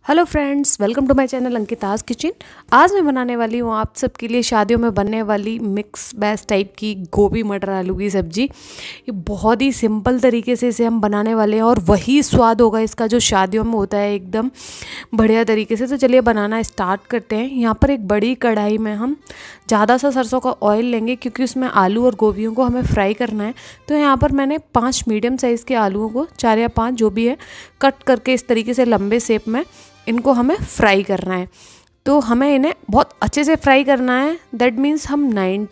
Hello friends, welcome to my channel Ankita's kitchen. आज मैं बनाने वाली हूँ आप सबके लिए शादियों में बनने वाली मिक्स बैच टाइप की गोभी मटर आलू की सब्ज़ी। ये बहुत ही सिंपल तरीके से इसे हम बनाने वाले हैं और वही स्वाद होगा इसका जो शादियों में होता है, एकदम बढ़िया तरीके से। तो चलिए बनाना स्टार्ट करते हैं। यहाँ पर एक बड़ी कढ़ाई में हम ज़्यादा सा सरसों का ऑयल लेंगे क्योंकि उसमें आलू और गोभियों को हमें फ्राई करना है। तो यहाँ पर मैंने 5 मीडियम साइज़ के आलूओं को 4 या 5 जो भी है कट करके इस तरीके से लंबे शेप में इनको हमें फ्राई करना है। तो हमें इन्हें बहुत अच्छे से फ्राई करना है। दैट मीन्स हम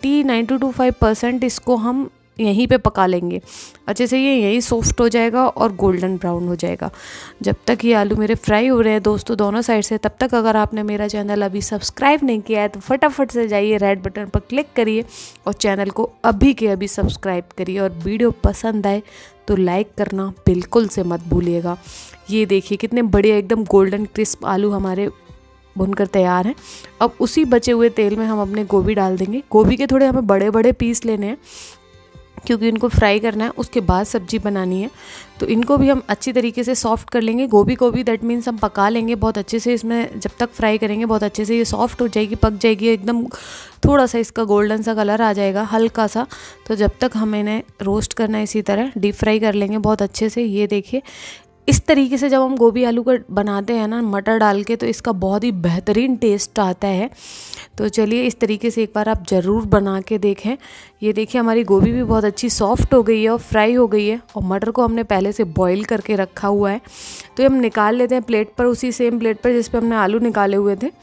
90-95% इसको हम यहीं पे पका लेंगे अच्छे से। ये यहीं सॉफ्ट हो जाएगा और गोल्डन ब्राउन हो जाएगा। जब तक ये आलू मेरे फ्राई हो रहे हैं दोस्तों दोनों साइड से, तब तक अगर आपने मेरा चैनल अभी सब्सक्राइब नहीं किया है तो फटाफट से जाइए, रेड बटन पर क्लिक करिए और चैनल को अभी के अभी सब्सक्राइब करिए। और वीडियो पसंद आए तो लाइक करना बिल्कुल से मत भूलिएगा। ये देखिए कितने बढ़िया एकदम गोल्डन क्रिस्प आलू हमारे भुनकर तैयार हैं। अब उसी बचे हुए तेल में हम अपने गोभी डाल देंगे। गोभी के थोड़े हमें बड़े बड़े पीस लेने हैं क्योंकि इनको फ्राई करना है, उसके बाद सब्जी बनानी है। तो इनको भी हम अच्छी तरीके से सॉफ्ट कर लेंगे। गोभी को भी दैट मीन्स हम पका लेंगे बहुत अच्छे से। इसमें जब तक फ्राई करेंगे बहुत अच्छे से ये सॉफ्ट हो जाएगी, पक जाएगी एकदम। थोड़ा सा इसका गोल्डन सा कलर आ जाएगा हल्का सा। तो जब तक हमें इन्हें रोस्ट करना है इसी तरह डीप फ्राई कर लेंगे बहुत अच्छे से। ये देखिए इस तरीके से जब हम गोभी आलू का बनाते हैं ना मटर डाल के, तो इसका बहुत ही बेहतरीन टेस्ट आता है। तो चलिए इस तरीके से एक बार आप ज़रूर बना के देखें। ये देखिए हमारी गोभी भी बहुत अच्छी सॉफ्ट हो गई है और फ्राई हो गई है। और मटर को हमने पहले से बॉईल करके रखा हुआ है। तो हम निकाल लेते हैं प्लेट पर, उसी सेम प्लेट पर जिस पर हमने आलू निकाले हुए थे।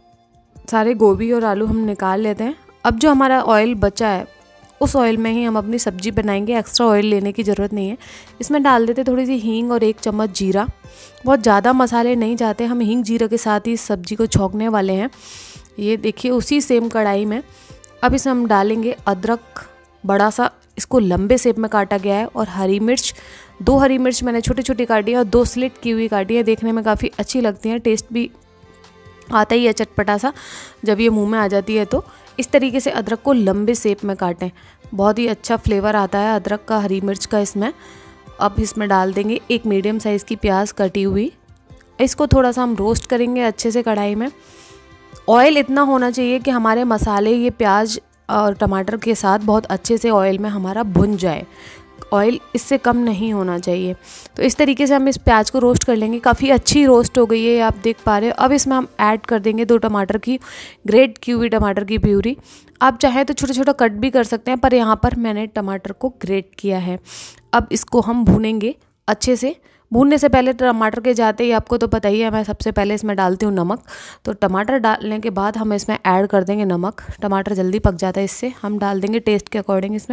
सारे गोभी और आलू हम निकाल लेते हैं। अब जो हमारा ऑयल बचा है उस ऑयल में ही हम अपनी सब्ज़ी बनाएंगे। एक्स्ट्रा ऑयल लेने की ज़रूरत नहीं है। इसमें डाल देते थोड़ी सी हींग और 1 चम्मच जीरा। बहुत ज़्यादा मसाले नहीं चाहते हम, हींग जीरा के साथ ही इस सब्ज़ी को छौंकने वाले हैं। ये देखिए उसी सेम कढ़ाई में अब इसमें हम डालेंगे अदरक बड़ा सा, इसको लंबे शेप में काटा गया है। और हरी मिर्च, 2 हरी मिर्च मैंने छोटी छोटी काटी है और 2 स्लिट की हुई काटी है। देखने में काफ़ी अच्छी लगती हैं, टेस्ट भी आता ही है चटपटा सा जब ये मुंह में आ जाती है। तो इस तरीके से अदरक को लंबे शेप में काटें, बहुत ही अच्छा फ्लेवर आता है अदरक का, हरी मिर्च का इसमें। अब इसमें डाल देंगे 1 मीडियम साइज़ की प्याज कटी हुई। इसको थोड़ा सा हम रोस्ट करेंगे अच्छे से कढ़ाई में। ऑयल इतना होना चाहिए कि हमारे मसाले ये प्याज और टमाटर के साथ बहुत अच्छे से ऑयल में हमारा भुन जाए। ऑयल इससे कम नहीं होना चाहिए। तो इस तरीके से हम इस प्याज को रोस्ट कर लेंगे। काफ़ी अच्छी रोस्ट हो गई है, आप देख पा रहे हो। अब इसमें हम ऐड कर देंगे 2 टमाटर की ग्रेट की हुई टमाटर की प्यूरी। आप चाहे तो छोटा छोटा कट भी कर सकते हैं, पर यहाँ पर मैंने टमाटर को ग्रेट किया है। अब इसको हम भूनेंगे अच्छे से। भूनने से पहले टमाटर के जाते ही आपको तो पता ही है, मैं सबसे पहले इसमें डालती हूँ नमक। तो टमाटर डालने के बाद हम इसमें ऐड कर देंगे नमक। टमाटर जल्दी पक जाता है इससे। हम डाल देंगे टेस्ट के अकॉर्डिंग इसमें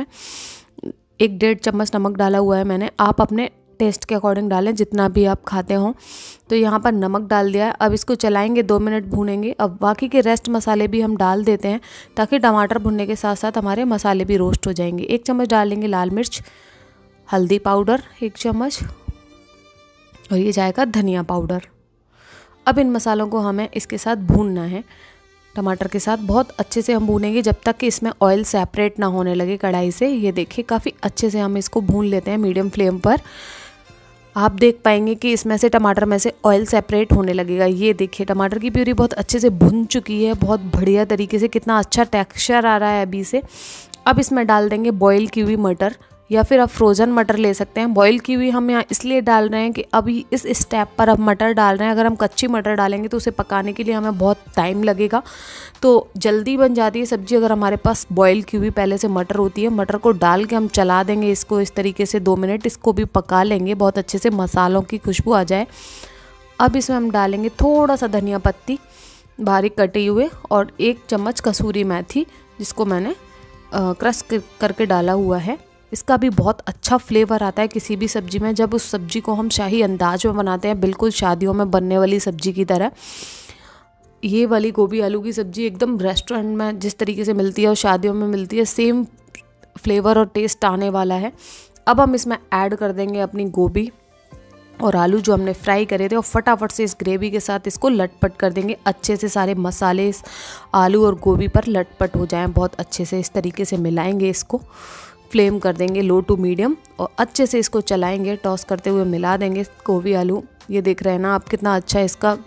1-1.5 चम्मच नमक डाला हुआ है मैंने। आप अपने टेस्ट के अकॉर्डिंग डालें जितना भी आप खाते हो। तो यहाँ पर नमक डाल दिया है। अब इसको चलाएंगे, 2 मिनट भूनेंगे। अब बाकी के रेस्ट मसाले भी हम डाल देते हैं ताकि टमाटर भुनने के साथ साथ हमारे मसाले भी रोस्ट हो जाएंगे। 1 चम्मच डालेंगे लाल मिर्च, हल्दी पाउडर 1 चम्मच, और ये जाएगा धनिया पाउडर। अब इन मसालों को हमें इसके साथ भूनना है, टमाटर के साथ बहुत अच्छे से हम भूनेंगे जब तक कि इसमें ऑयल सेपरेट ना होने लगे कढ़ाई से। ये देखिए काफ़ी अच्छे से हम इसको भून लेते हैं मीडियम फ्लेम पर। आप देख पाएंगे कि इसमें से टमाटर में से ऑयल सेपरेट होने लगेगा। ये देखिए टमाटर की प्यूरी बहुत अच्छे से भुन चुकी है, बहुत बढ़िया तरीके से। कितना अच्छा टेक्सचर आ रहा है अभी से। अब इसमें डाल देंगे बॉईल की हुई मटर, या फिर आप फ्रोज़न मटर ले सकते हैं। बॉईल की हुई हम यहाँ इसलिए डाल रहे हैं कि अभी इस स्टेप पर अब मटर डाल रहे हैं। अगर हम कच्ची मटर डालेंगे तो उसे पकाने के लिए हमें बहुत टाइम लगेगा। तो जल्दी बन जाती है सब्ज़ी अगर हमारे पास बॉईल की हुई पहले से मटर होती है। मटर को डाल के हम चला देंगे इसको इस तरीके से 2 मिनट। इसको भी पका लेंगे बहुत अच्छे से, मसालों की खुशबू आ जाए। अब इसमें हम डालेंगे थोड़ा सा धनिया पत्ती बारीक कटी हुए और 1 चम्मच कसूरी मेथी जिसको मैंने क्रश करके डाला हुआ है। इसका भी बहुत अच्छा फ्लेवर आता है किसी भी सब्ज़ी में जब उस सब्ज़ी को हम शाही अंदाज में बनाते हैं, बिल्कुल शादियों में बनने वाली सब्ज़ी की तरह। ये वाली गोभी आलू की सब्ज़ी एकदम रेस्टोरेंट में जिस तरीके से मिलती है और शादियों में मिलती है, सेम फ्लेवर और टेस्ट आने वाला है। अब हम इसमें ऐड कर देंगे अपनी गोभी और आलू जो हमने फ्राई करे थे, और फटाफट से इस ग्रेवी के साथ इसको लटपट कर देंगे। अच्छे से सारे मसाले इस आलू और गोभी पर लटपट हो जाएं, बहुत अच्छे से इस तरीके से मिलाएंगे इसको। फ्लेम कर देंगे लो टू मीडियम और अच्छे से इसको चलाएंगे, टॉस करते हुए मिला देंगे गोभी आलू। ये देख रहे हैं ना आप कितना अच्छा इसका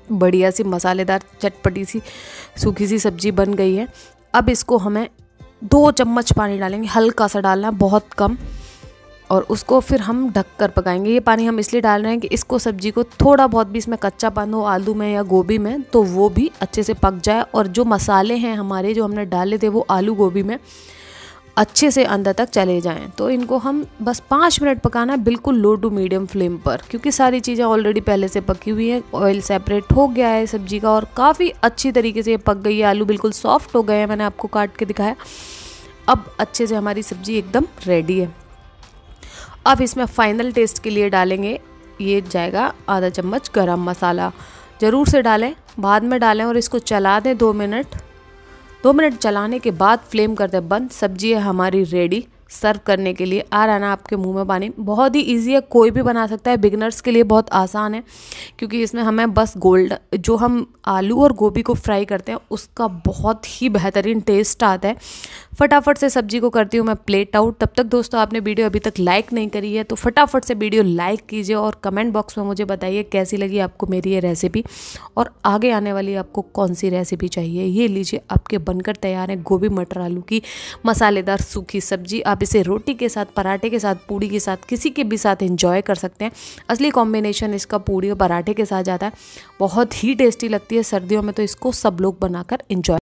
बढ़िया सी मसालेदार चटपटी सी सूखी सी सब्जी बन गई है। अब इसको हमें 2 चम्मच पानी डालेंगे, हल्का सा डालना है, बहुत कम, और उसको फिर हम ढक कर पकाएंगे। ये पानी हम इसलिए डाल रहे हैं कि इसको सब्जी को थोड़ा बहुत भी इसमें कच्चापन हो आलू में या गोभी में तो वो भी अच्छे से पक जाए, और जो मसाले हैं हमारे जो हमने डाले थे वो आलू गोभी में अच्छे से अंदर तक चले जाएं। तो इनको हम बस 5 मिनट पकाना है, बिल्कुल लो टू मीडियम फ्लेम पर, क्योंकि सारी चीज़ें ऑलरेडी पहले से पकी हुई हैं, ऑयल सेपरेट हो गया है सब्जी का और काफ़ी अच्छी तरीके से ये पक गई है। आलू बिल्कुल सॉफ्ट हो गए हैं, मैंने आपको काट के दिखाया। अब अच्छे से हमारी सब्जी एकदम रेडी है। अब इसमें फाइनल टेस्ट के लिए डालेंगे, ये जाएगा आधा चम्मच गरम मसाला। ज़रूर से डालें, बाद में डालें, और इसको चला दें 2 मिनट। 2 मिनट चलाने के बाद फ्लेम कर दें बंद। सब्जी है हमारी रेडी सर्व करने के लिए। आ रहा है ना आपके मुंह में पानी? बहुत ही इजी है, कोई भी बना सकता है, बिगनर्स के लिए बहुत आसान है, क्योंकि इसमें हमें बस जो हम आलू और गोभी को फ्राई करते हैं उसका बहुत ही बेहतरीन टेस्ट आता है। फटाफट से सब्जी को करती हूँ मैं प्लेट आउट। तब तक दोस्तों आपने वीडियो अभी तक लाइक नहीं करी है तो फटाफट से वीडियो लाइक कीजिए और कमेंट बॉक्स में मुझे बताइए कैसी लगी आपको मेरी ये रेसिपी, और आगे आने वाली आपको कौन सी रेसिपी चाहिए। ये लीजिए, आपके बनकर तैयार है गोभी मटर आलू की मसालेदार सूखी सब्जी। आप इसे रोटी के साथ, पराठे के साथ, पूड़ी के साथ, किसी के भी साथ एंजॉय कर सकते हैं। असली कॉम्बिनेशन इसका पूड़ी और पराठे के साथ जाता है, बहुत ही टेस्टी लगती है। सर्दियों में तो इसको सब लोग बनाकर एंजॉय